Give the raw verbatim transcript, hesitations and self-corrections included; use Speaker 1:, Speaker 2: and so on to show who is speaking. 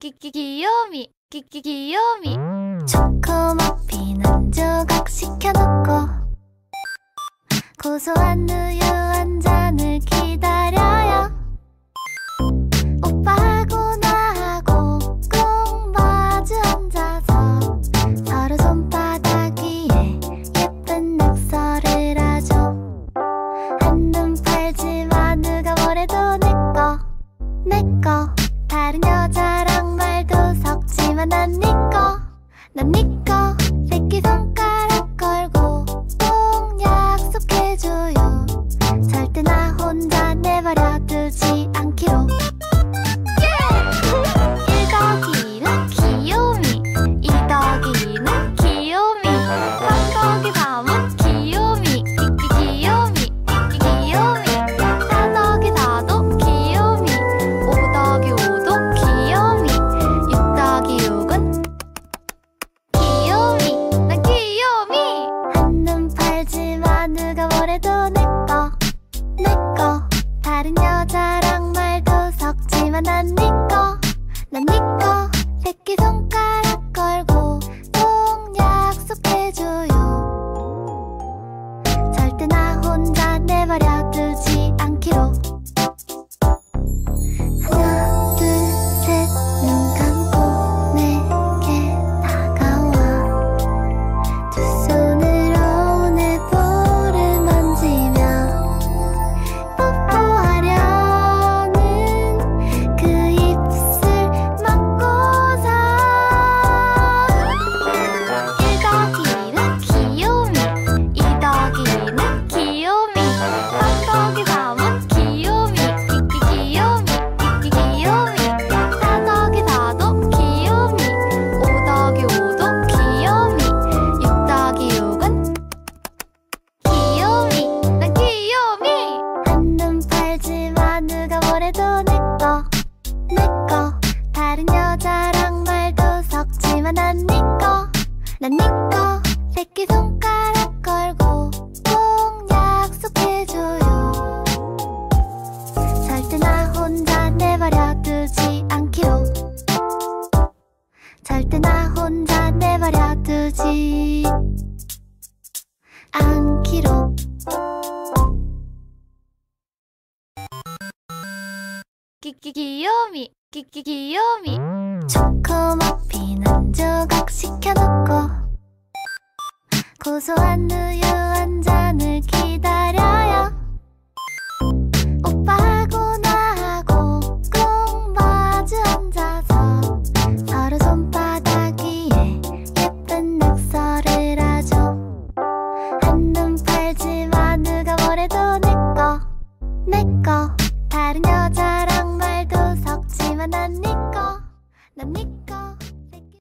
Speaker 1: 끼끼 귀요미 끼끼 귀요미.
Speaker 2: 초코머핀 한 조각 시켜놓고 고소한 우유 한 잔을 기다려요. 오빠하고 나하고 꼭 마주 앉아서 서로 손바닥 위에 예쁜 낙서를 하죠. 한눈 팔지마 누가 뭐래도 내꺼 내꺼. 다른 여자랑 말도 섞지마 난 니꺼 난 니꺼. 새끼손가락 걸고 꼭 약속해줘요. 절대 나 혼자 내버려 두지 않기로. 일 더하기는 귀요미, 이 더하기는 귀요미, 삼 더하기 삼은 귀요미, 끼끼 귀요미, 끼끼 귀요미, 사 더하기 사도 귀요미, 오 더하기 오도 귀요미, 육 더하기 육은 귀요미, 난 귀요미. 한눈 팔지마 누가 뭐래도 내꺼 내꺼. 다른 여자랑 말도 섞지마 난 니꺼 난 니꺼. 새끼손가락 걸고 꼭 약속해줘요. 절대 나 혼자 내버려 두지 않기로. 하나 둘 셋 눈 감고 내게 다가와 두 손으로 내 볼을 만지며 뽀뽀하려는 그 입술 먹고서 일 더하기는 귀요미, 이 더하기는 귀요미, 삼 더하기 삼은 귀요미, 끼끼 귀요미, 끼끼 귀요미, 사 더하기 사도 귀요미, 오 더하기 오도 귀요미, 육 더하기 육은 귀요미, 난 귀요미. 한눈 팔지마 누가 뭐래도 내꺼 내꺼. 다른 여자랑 말도 섞지마 난 니꺼 난 니꺼. 새끼손가락 걸고 꼭 약속해줘요. 절대 나 혼자 내버려 두지 않기로. 절대 나 혼자 내버려 두지 않기로.
Speaker 1: 끼끼 귀요미 끼끼 귀요미.
Speaker 2: 초코머핀 한 조각 시켜놓고 고소한 우유 한 잔을 기다려요. 오빠하고 나하고 꼭 마주 앉아서 서로 손바닥 위에 예쁜 낙서를 하죠. 한눈 팔지마 누가 뭐래도 내꺼 내꺼. 다른 여자랑 말도 섞지마 난 니꺼 난 니꺼.